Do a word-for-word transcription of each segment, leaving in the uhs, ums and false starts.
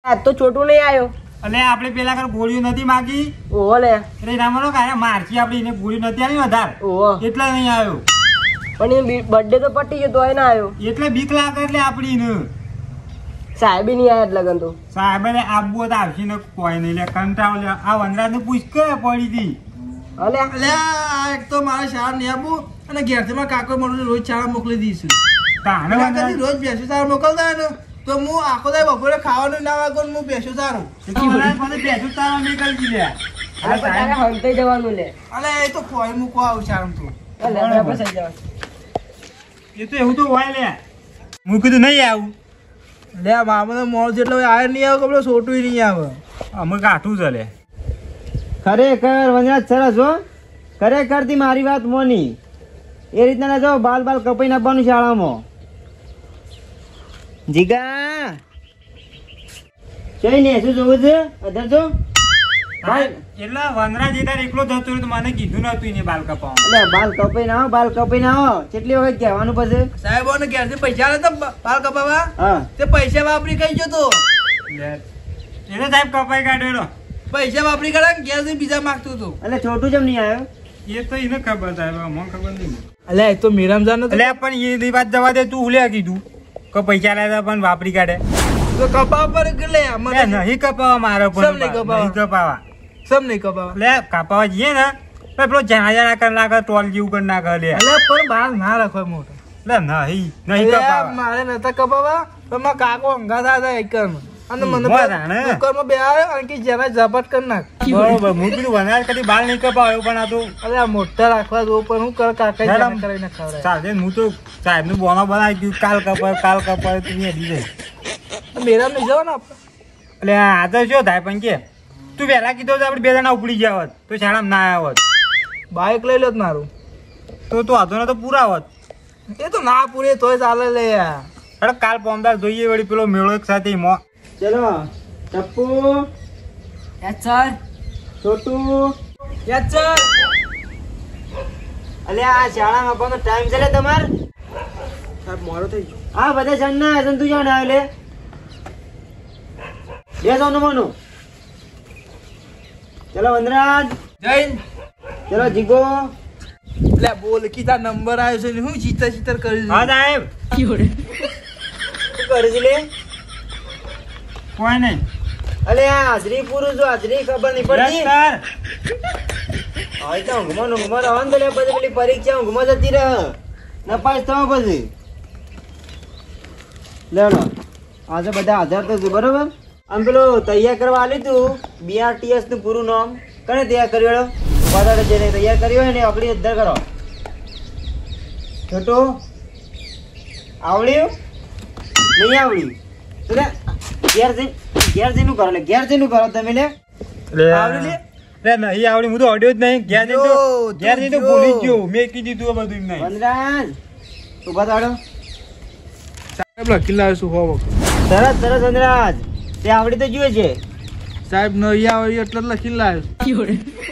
આજ તો છોટું નહીં આવ્યો. એટલે આપણે પેલા કર ગોળીઓ નથી માગી. ઓહો લે. એટલે રામનો કાયા મારથી આપણે એને ગોળી નથી આવી વધારે. ઓહો. એટલે નહીં આવ્યો. પણ એ બર્થડે તો પટી ગયો તોય ના આવ્યો. એટલે બીક લાગે એટલે આપડી ને. સાહેબ નહીં આવ્યા લગન તો. સાહેબ ને આબુ તો આવશે ને કોઈ નહીં લે કંટાળો લે. આ વનરાજ ને પૂછ કે પડી હતી. અલે અલે એક તો મારા શાળા નહીં આબુ અને ઘેરથી મારા કાકો મને રોજ શાળા મોકલી દઈશું. તાને વનરાજ રોજ બેસું સારું મોકલતા ને તો હું આખો દાય બપોરે ખાવાનું ના વાગો હું બેસું સારું. વનરાજ મને બેઠું તારા નીકળી લે. આ તારે હંતે જવાનું લે. અલે એ તો કોઈ મૂકવા આવું શાળા તો. અલે બરાબર થઈ જવાનું. એ તો એવું તો હોય લે. હું કીધું નહીં આવું. લે મામા મોળ જેટલો આવે નહીં આવે કપડો છોટું નહીં આવે. અમે કાઠું છે લે. ખરેખર વનરાજ સરસ હો. ખરેખર થી મારી વાત મોની એ રીતના જો બાલ બાલ કપાઈ નાખવાનું શાળામાં. જીગા જઈ ને શું જોવું છે અધર જો એટલે વનરાજ એ એકલો જતો રહ્યો તો મને કીધું નતું એને બાલ કપાવવાનું. એટલે બાલ કપાઈ ના આવો બાલ કપાઈ ના આવો કેટલી વખત કહેવાનું પછી સાહેબો ને ઘેરથી પૈસા આલે તો બાલ કપાવા હા તે પૈસા વાપરી કઈ જતો એટલે સાહેબ કપાઈ કાઢ્યો. પૈસા વાપરી કાઢા ઘેરથી બીજા માંગતું હતું. એટલે છોટું જેમ નહીં આવ્યો. એ તો એને ખબર સાહેબ અમને ખબર નહીં. અલે એ તો મીરામજાન એટલે પણ એ વાત જવા દે તું ઉલ્યા કીધું કે પૈસા લાવ્યા પણ વાપરી કાઢે તો કપાવા પર કે લે લે નહીં કપાવા મારો પણ સમ નહીં કપાવા. નહીં કપાવા સમ નહીં કપાવા. લે કપાવા જઈએ ને તો પેલો જાણા જાણા કરી નાખે ટોલ જેવું કરી નાખે લે. અલે પણ બાલ ના રાખો મોટો. લે નહીં નહીં અલે કપાવા. મારે નતા કપાવા તો મારા કાકો અંગા થતા એકરમાં અને મને મોં રાણે. કુકરમાં બે આવે અને કે જરા ઝપટ કરી નાખ. બરોબર હું કીધું વનરાજ કદી બાલ નહીં કપાવ્યો પણ આ તો અલે આ મોટા રાખવા દો પણ હું કર કાકા મેડમ. જરા કરીને ખવડાય. ચાલે હું તો સાહેબ નું બોનો બનાવી દીધું કાલ કપાય કાલ કપાય તું હેડી જાય. મેરામ નહીં જવાનું આપણે. એટલે આ તો શું થાય પણ કે તું વહેલા કીધું તો આપણે બે જણા ઉપડી ગયા હોત તો શાળામાં ના આવ્યા હોત બાઈક લઈ લો મારું તો તું હતો તો પૂરા હોત. એ તો ના પૂરે તોય ચાલે લે યાર. અરે કાલ પોમદાર જોઈએ વળી પેલો મેળો એક સાથે મો ચલો Tappu yes sir. Chhotu yes sir. અલે આ શાળામાં આપવાનો ટાઈમ છે લે તમાર. સાહેબ મોડો થઈ ગયો. હા બધા જણ ના આવ્યા તું જાણ આવે લે બે જાવ નમોનું. ચલો વનરાજ જૈન ચલો જીગો લે બોલ કીધા નંબર આવ્યો છે ને હું ચીતર ચીતર કરી હા સાહેબ શું કરે છે લે. કોઈ નહીં. અલે આ હાજરી પૂરું જો હાજરી ખબર નહીં પડતી. હવે તો ઊંઘમાં ને ઊંઘમાં રહેવાનું તો લે પછી પેલી પરીક્ષા ઊંઘમાં જતી રહે નપાસ થવા પછી. લેડો આજે બધા હાજર તો છું બરોબર. આમ પેલું તૈયાર કરવા આલ્યું તું બીઆરટીએસ નું પૂરું નામ કને તૈયાર કર્યું બધાને જેને તૈયાર કર્યું હોય ને આપણી અધર કરો. છોટું આવડ્યું નહીં આવડ્યું તો લે ઘેર જઈ ઘેર જઈનું કરો લે ઘેર જઈનું કરો તમે લે. આવડી લે લે નહીં આવડી હું તો અડ્યો જ નહીં. ઘેર જઈને તો ઘેર જઈને તો ભૂલી જ ગયો મેં કીધું તું બધું એમ નહીં. વનરાજ ઉભા થાડો. સાહેબ લખી લાવ્યો છું હો સરસ સરસ વનરાજ તે આવડી તો જોઈએ છે. સાહેબ નહીં આવે એટલે જ લખી લાવ્યો.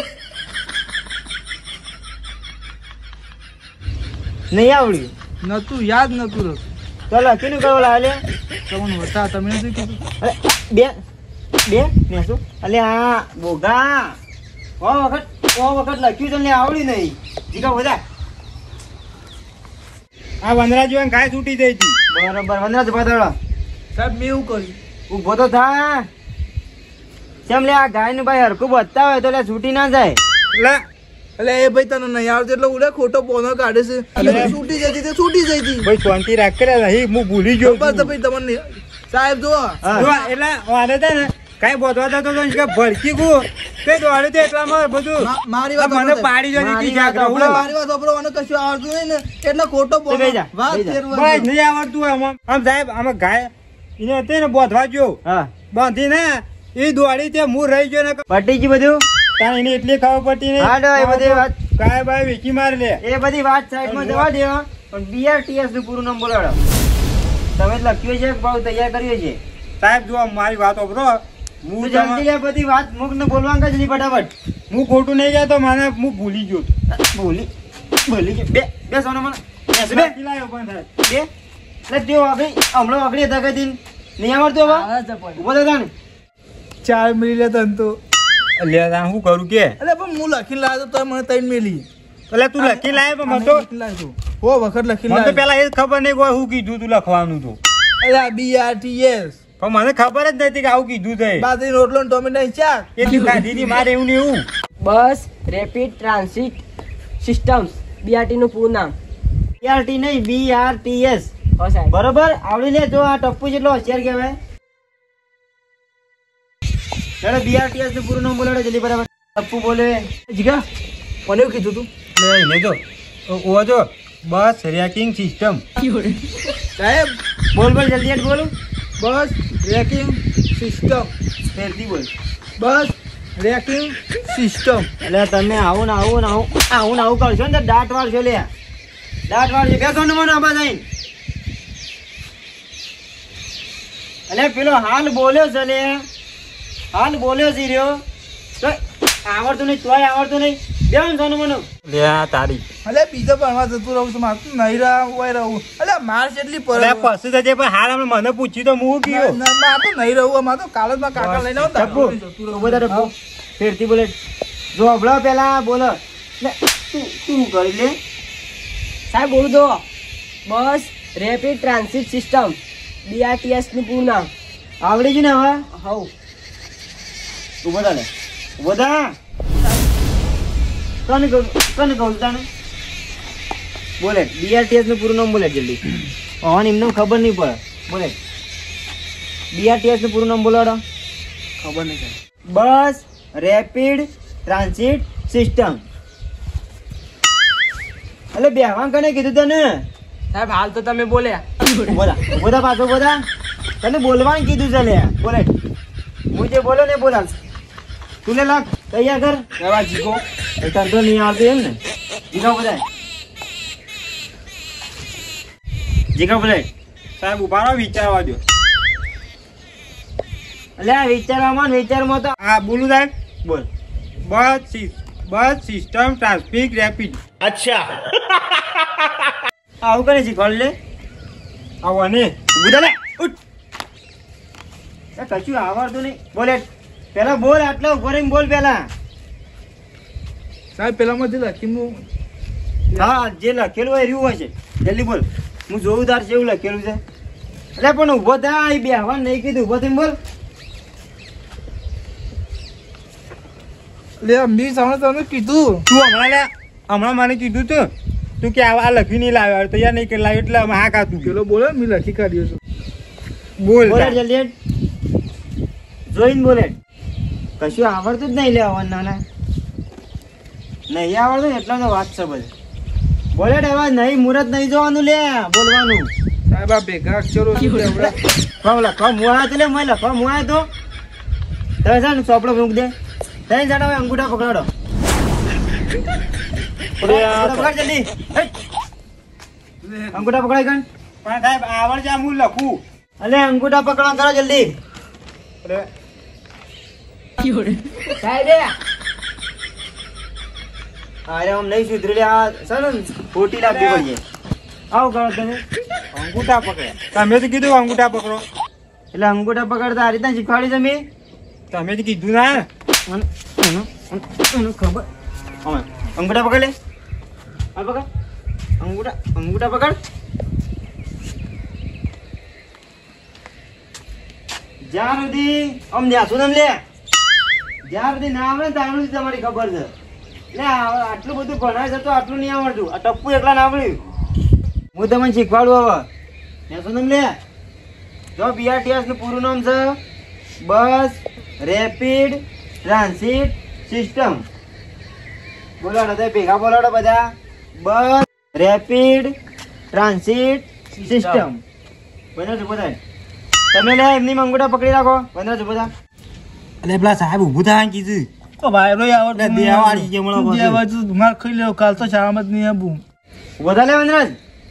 નહીં આવડ્યું નતું યાદ નતું રહેતું. તો લખીને કરો લાલે. તમને વટા તમે નથી કીધું. અરે બે બે ને શું અલે આ બોગા ઓ વખત ઓ વખત લખ્યું તને આવડી નહીં જીગા બધા. આ વનરાજ જોઈને ગાય છૂટી જઈ હતી. બરોબર વનરાજ ઉભા થાડો. સાહેબ મેં એવું કર્યું. ઉભો તો થા. કેમ લે આ ગાય નું ભાઈ હરખું બચતા હોય તો લે છૂટી ના જાય. લે એટલે એ ભાઈ તને નહીં આવડતું એટલે ઉડે ખોટો પોનો કાઢે છે. એટલે છૂટી જતી તે છૂટી જઈ હતી. ભાઈ શાંતિ રાખ કરે નહીં હું ભૂલી ગયો બસ તો ભાઈ તમને સાહેબ જો જો એટલે વારે છે ને કઈ બોધવા જતો તો કે ભડકી ગયું તે દોડે તો એટલામાં બધું મારી વાત મને પાડી જો નીકળી જા કરો. મારી વાત સાંભળો અને કશું આવડતું નહીં ને એટલે ખોટો પોનો બેહી જા, વાત બેહી જા. ફેરવા ભાઈ નહીં આવડતું આમ આમ સાહેબ આમાં ગાય એને હતી ને બોધવા ગયો હા બાંધી ને એ દોડી તે હું રહી ગયો ને પટી ગયું બધું. તાણ એને એટલી ખબર પડતી હા, તો એ બધી વાત ગાય બાય વેચી માર લે. એ બધી વાત સાઈડમાં જવા દે પણ બીઆરટીએસ નું પૂરું નામ બોલાડો. તમે જ લખ્યું છે કે ભાવ તૈયાર કર્યો છે. સાહેબ જો મારી વાત ઓબરો તું હું જલ્દી તમા- લે બધી વાત મુક ને બોલવાનું કજ નહીં ફટાફટ. હું ખોટું નહીં કહેતો મને હું ભૂલી ગયો બોલી બોલી કે બે બે સોનો મને બેસ બે નથી લાવ્યો પણ સાહેબ. બે એટલે તેઓ આપણે હમણાં વાપરી હતા કદી નહીં આવડતું હવે આવે છે પણ. ઉભો થતા ને ચાર મિલી લે તન તો લે આ શું કરું કે અલે પણ હું લખીને લાવ્યો તો મને ત્રણ મિલી એટલે તું લખી લાવે પણ મને તો લખીને લાવ્યો હો વખત લખીને મને તો લાવ્યો પેલા એ જ ખબર નહીં કોઈ શું કીધું તું લખવાનું તો અલે બી આર ટી એસ પણ મને ખબર જ નથી કે આવું કીધું છે બાજરી રોટલો ને ટોમેટો ચાર એટલી ખાધી હતી મારે એવું ને એવું bus rapid transit systems BRT નું પૂરું નામ. બીઆરટી નહીં બીઆરટીએસ. હો સાહેબ. બરોબર આવડી લે. જો આ ટપ્પુ જેટલો હોશિયાર કહેવાય. ચાલો બીઆરટીએસ નું પૂરું નામ બોલાડો જલ્દી. બરાબર ટપ્પુ બોલે. જીગા કોને એવું કીધું તું લે લે જો ઓ જો બસ રેકિંગ સિસ્ટમ. સાહેબ બોલ બોલ જલ્દી હેડ બોલ. Bus racking system. ફેરથી બોલ. Bus racking system. એટલે તમે આવું ને આવું ને આવું આવું ને આવું કરશો ને તો દાંત વાળશો. લે દાંત વાળશો. બેસો ને મને આબા જઈને. એટલે પેલો હાલ બોલ્યો છે લે. હાલ બોલ્યો છે રહ્યો તો આવડતું નહીં. તોય આવડતું નહીં. બેન સોનું મને લે આ તારી અલે બીજો ભણવા જતું રહું છું મારું નહીં રહું હોય રહું. અલે માર જેટલી પર અરે પછી તો જે પણ હાલ હમણાં મને પૂછ્યું તો હું કયો માર તો નહીં રહું. માર તો કાલ જ માં કાકા લઈને આવું ટપ્પુ ઉભો થા ટપ્પુ. ફેરથી બોલે. જો હબળો પેલા બોલો. લે તું તું કરી લે. સાહેબ બોલું દો. Bus rapid transit system BRTS નું પૂરું નામ. આવડી ગયું ને હવે. હવ ઉભો થા લે. ઉભો થા. કોને કહું કોને કહું તાને બોલે. બીઆરટીએસ નું પૂરું નામ બોલે જલ્દી. ઓન એમને ખબર નહીં પડે. બોલે બીઆરટીએસ નું પૂરું નામ બોલાડો. ખબર નહીં. Bus rapid transit system. એટલે બેહવાન કને કીધું તને? સાહેબ હાલ તો તમે બોલ્યા. ઉભો થા. ઉભો થા પાછો ઉભો થા. તને બોલવાનું કીધું છે લે. બોલે હું જે બોલો ને બોલાલ. તું લે લાગ તૈયાર કર. એવા જીગો એ તંતો નહીં આવતું એમ ને. જીગા બોલાય. જીગા બોલાય. સાહેબ ઉભા રહો વિચારવા દો. એટલે આ વિચારવામાં ને વિચારમાં તો હા બોલું સાહેબ. બોલ. બસ સિસ- બસ સિસ્ટમ ટ્રાન્સફિક રેપિડ. આવું કરે શીખવાડ લે. આવો ને ઉભું થા લે. ઉઠ. એ કશું આવડતું નહીં. બોલે પેલા બોલ. આટલો ઉભો રહીને બોલ પેલા. સાહેબ પેલામાં જે લખીને હા જે લખેલું હોય રહ્યું હોય છે. જલ્દી બોલ. હું જોઉં તાર છે એવું લખેલું છે. એટલે પણ ઉભો થા. એ બેહવાનું નહીં કીધું. ઉભો થઈને બોલ. લે મી સામે તને કીધું તું હમણાં લે હમણાં મને કીધું તું તું કે આ આ લખી નહીં લાવ્યો તૈયાર નહીં કરી લાવ્યો એટલે અમે હા કાતું પેલો બોલે મેં લખી કાઢ્યો છું. બોલ બોલે જલ્દી હેડ. જોઈને બોલે. કશું આવડતું જ નહીં લે આવવાનું નાના. નહીં આવડતું ને એટલા તો વાત છે બધી. બોલે હવે નહીં મુહૂર્ત નહીં જોવાનું લે બોલવાનું. સાહેબ આ ભેગા અક્ષરો છે એવડા. કહો લખવા મુઆ તો લે મેં લખવા મુઆ તો તમે છે ને ચોપડો મૂક દે. ત્રણ જણા હોય અંગૂઠા પકડાડો. અંગૂઠા પકડ જલ્દી. હેટ. અંગૂઠા પકડાય કણ. પણ સાહેબ આવડ જા હું લખું અલે અંગૂઠા પકડવા કરો જલ્દી. અરે સાહેબ અરે આમ નહીં સુધરી લે. આ છે ને ખોટી લાગવી પડીએ. આવું કરો તમે. અંગૂઠા પકડે તમે તો કીધું અંગૂઠા પકડો એટલે અંગૂઠા પકડતા આ રીતના શીખવાડી તમે. તમે તો કીધું ના એનું- એનું- એનું ખબર. હવે અંગૂઠા પકડ લે. આ પકડ. અંગૂઠા અંગૂઠા પકડ. જ્યાં સુધી આમ ન્યાસું ને આમ લે. જ્યાં સુધી ના આવડે ને ત્યાં સુધી તમારી ખબર છે. લે આ- આટલું બધું ભણાય છે તો આટલું નહીં આવડતું. આ ટપ્પુ એકલા ના આવડ્યું. હું તમને શીખવાડું હવે. ન્યાસું ને આમ લે. જો બીઆરટીએસ નું પૂરું નામ છે બસ રેપિડ ટ્રાન્સિટ સિસ્ટમ. બોલાડો તો ભેગા બોલાડો બધા. Bus rapid transit system. બધા છો બધા. તમે લે એમની અંગૂઠા પકડી રાખો. બધા છો બધા. એટલે પેલા સાહેબ ઊભું થાય કીધું તો ભાઈ રોય આવડતું એટલે દેવાવાળી જે મળો તું બધું. દેવા જો માર ખાઈ લેવો કાલ તો શાળામાં જ નહીં આવું. બધા લે વનરાજ.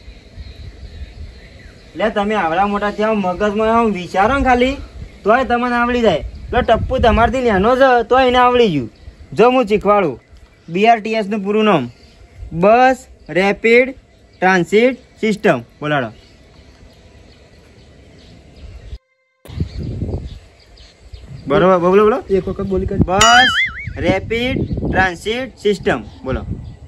લે તમે આવડા મોટા ત્યાં મગજમાં આમ વિચારો ને ખાલી તોય તમને આવડી જાય. એટલે ટપ્પુ તમારથી નાનો છે તોય એને આવડી ગયું. જો હું શીખવાડું. બીઆરટીએસ નું પૂરું નામ બસ રેપિડ ટ્રાન્સિટ સિસ્ટમ. બોલાડો. બરોબર બોલો બોલો એક વખત બોલી કાઢ. બસ રેપિડ ટ્રાન્સિટ સિસ્ટમ બોલો.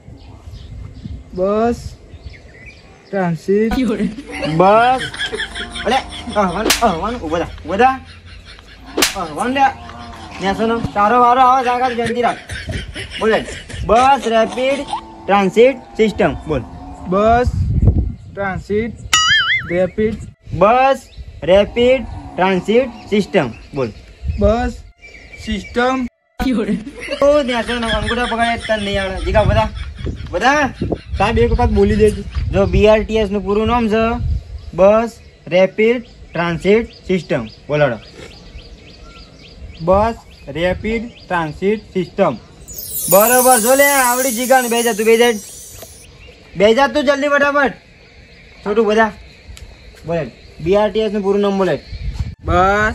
બસ ટ્રાન્સિટ બસ અલે અહવાન અહવાન ઉભા થા ઉભા થા અહવાન લે નેસોનો તારો વારો આવે જાગા જલ્દી રાખ બોલે. બસ રેપિડ ટ્રાન્સિટ સિસ્ટમ બોલ. Bus transit rapid bus rapid transit system બોલ. બસ સિસ્ટમ ઓ નેસોનો અંગૂઠા પકડે તન નહીં આવડે જીગા બધા બધા સાહેબ એક વખત બોલી દેજો. જો બીઆરટીએસ નું પૂરું નામ છે બસ રેપિડ ટ્રાન્સિટ સિસ્ટમ બોલાડો. Bus rapid transit system. બરોબર જો લે આવડી જીગા બે જા તું બે જા બે જા તું જલ્દી ફટાફટ છોટું બધા બોલે. બીઆરટીએસ નું પૂરું નામ બોલે. Bus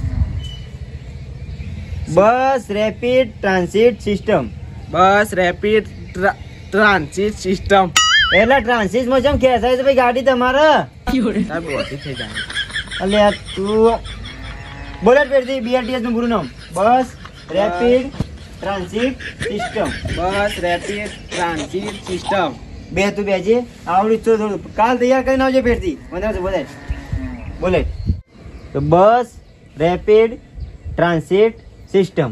bus rapid transit system. Bus rapid transit system. એટલે ટ્રાન્સિટ માં જેમ ખેંચાય છે ભાઈ ગાડી તમારે સાહેબ ઓછી થઈ જાય. એટલે આ તું બોલે પેરથી બીઆરટીએસ નું પૂરું નામ bus rapid transit system. Bus rapid transit system. બે તું બેજે આવડી તો થોડું કાલ તૈયાર કરીને આવજે પેરથી મને બોલે બોલે. તો બસ રેપિડ ટ્રાન્સિટ સિસ્ટમ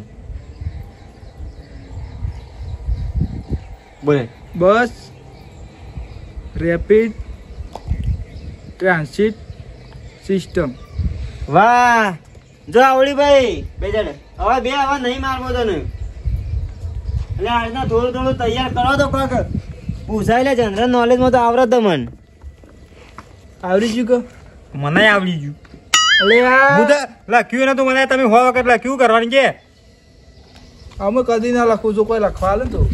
બોલે. Bus rapid transit system. વાહ જો આવડી ભાઈ બે જણ હવે બે હવે નહીં મારવો તને એટલે આજના થોડું થોડું તૈયાર કરો તો કાક પૂછાય લે જનરલ નોલેજ માં તો આવડે તમને આવડી ગયું કે મને આવડી ગયું. અલે હું તો આ લખ્યું નતું મને તમે હો વખત લખ્યું કરવાની કે અમે કદી ના લખું જો કોઈ લખવા આલે ને તો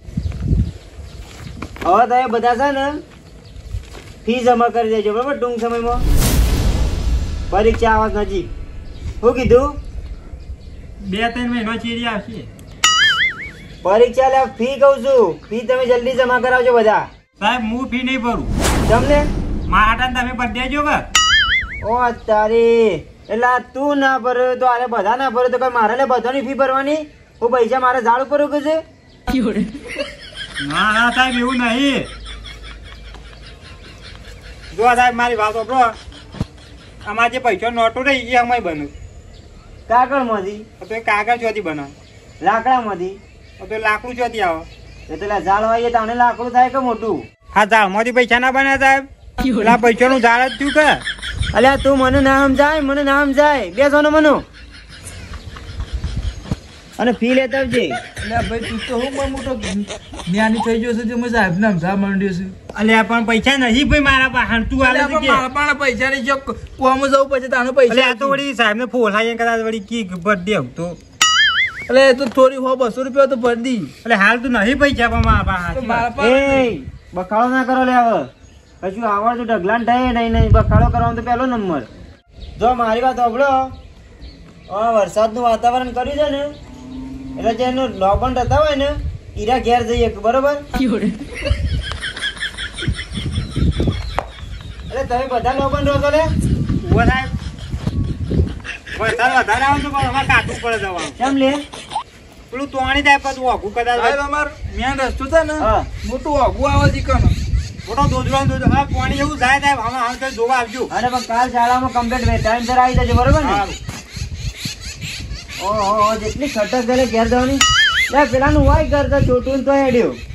હવે તમે બધા છે ને ફી જમા કરી દેજો બરાબર ટૂંક સમયમાં પરીક્ષા આવવા નજીક શું કીધું બે ત્રણ મહિનો ચીરી આવશે. પરીક્ષા લે ફી કહું છું ફી તમે જલ્દી જમા કરાવજો બધા સાહેબ હું ફી નહીં ભરું તમને મારા તમે ભરી દેજો કે ઓ તારી એટલે આ તું ના ભરે તો આરે બધા ના ભરે તો કઈ મારે લે બધાની ફી ભરવાની હું પૈસા મારે ઝાડ ઉપર ઉગે છે. ના ના સાહેબ એવું નહીં. જો સાહેબ મારી વાત વાપરો આમાં જે પૈસા નોટો રહી એ અમાય બનું કાગળમાંથી તો એ કાગળ ચોથી બનાવ લાકડામાંથી તો લાકડું ચોથી આવે. એટલે ઝાડ વાઈએ તાણે લાકડું થાય કે મોટું હા ઝાડમાંથી પૈસા ના બને સાહેબ પેલા પૈસાનું ઝાડ જ થયું કે અલ્યા તું મને ના સમજાય મને ના સમજાય બેસો ને મનો અને ફી લેતા આવજે. એટલે ભાઈ તું તો હું બહુ મોટો જ્ઞાની થઈ ગયો છે જે મેં સાહેબ ને સમજાવવા માંડ્યો છે. અલ્યા પણ પૈસા નહીં ભાઈ મારા પાસે તું આલે અલ્યા છે પણ કે મારા પાસે પૈસા નહીં જો કુવામાં જવું પછી તાનો એટલે પૈસા આ તો વળી સાહેબ ને ફોલાઈ કદાચ વળી કી ભર દેવ તો એટલે એ તો થોડી હો બસો રૂપિયા તો ભરી દી. એટલે હાલ તું નહીં પૈસા પણ મારા પાસે તો મારા સાચી વાત. પાસે એ બખાડો ના કરો લે હવે કશું આવડતું ઢગલાન થાય નહીં નહીં બખાડો કરવાનો તો પહેલો નંબર. જો મારી વાત સાંભળો હવે વરસાદનું વાતાવરણ કર્યું છે ને એટલે જે એનું લોબન રહેતા હોય ને ઈરા ઘેર જઈએ બરોબર. એટલે તમે બધા લોબન રહો છો લે ઉભો સાહેબ વરસાદ વધારે આવે તો પણ અમારે કાઢવું પડે જવાનું કેમ લે પેલું તોણી થાય પછી ઓઘું સાહેબ કદાચ અમાર મેન રસ્તો છે ને હા. મોટું આગું આવે છે કણ મોટો દોધડો દોધડો હા પાણી એવું જાય સાહેબ આમાં હાલ તો જોવા આવજો. અરે પણ કાલ શાળામાં કમ્પ્લીટ બે ટાઈમ સર આવી જજો બરોબર ને. સારું. ઓહો જેટલી ખટક ગયેલી ઘેર જવાની લે પેલાનું હોય ઘર તો છોટું ને તો હેડ્યો